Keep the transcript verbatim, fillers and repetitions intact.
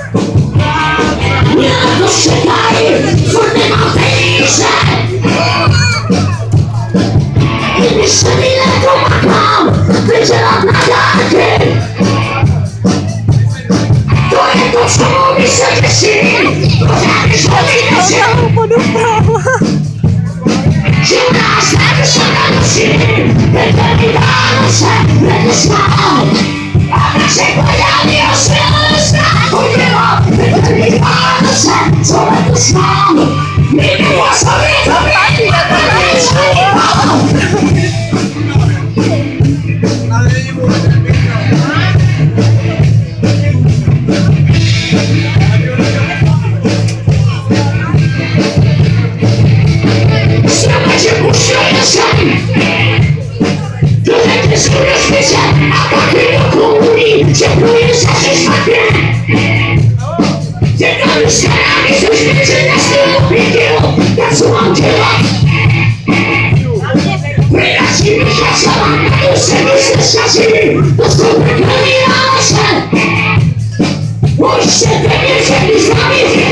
Nie na to czekaj, furt nie mam tejże. I jeszcze ile to makam, będzie lat na karty. To nie to, co mówi się dzieci, to jakieś rodziny się. Zimna serce się nanosi, będę mi dano się, będę śmiał. A na się pojawi ośmielność, pojęła, będę mi dano się, co będę śmiał. Nie było sobie to wieki, będę mi śmiał. Dziękuję za wszystkie. Dziękuję za nami, coś będzie na stylu pięknie. Ja słucham cię lat. Wyraźnie mi hasła, na duszę myślę szczęśliwy. To super, nie się. Pójście, pewnie, że mi z nami